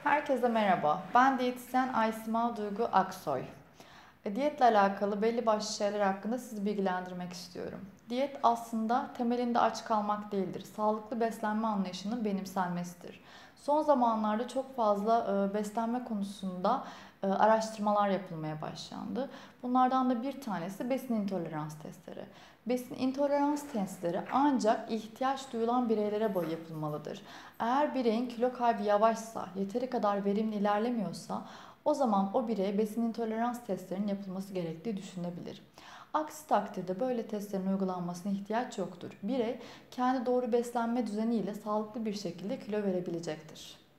Herkese merhaba. Ben diyetisyen Aysima Duygu Aksoy. Diyetle alakalı belli başlı şeyler hakkında sizi bilgilendirmek istiyorum. Diyet aslında temelinde aç kalmak değildir. Sağlıklı beslenme anlayışının benimsenmesidir. Son zamanlarda çok fazla beslenme konusunda araştırmalar yapılmaya başlandı. Bunlardan da bir tanesi besin intolerans testleri. Besin intolerans testleri ancak ihtiyaç duyulan bireylere yapılmalıdır. Eğer bireyin kilo kaybı yavaşsa, yeteri kadar verimli ilerlemiyorsa o zaman o bireye besin intolerans testlerinin yapılması gerektiği düşünebilir. Aksi takdirde böyle testlerin uygulanmasına ihtiyaç yoktur. Birey kendi doğru beslenme düzeniyle sağlıklı bir şekilde kilo verebilecektir.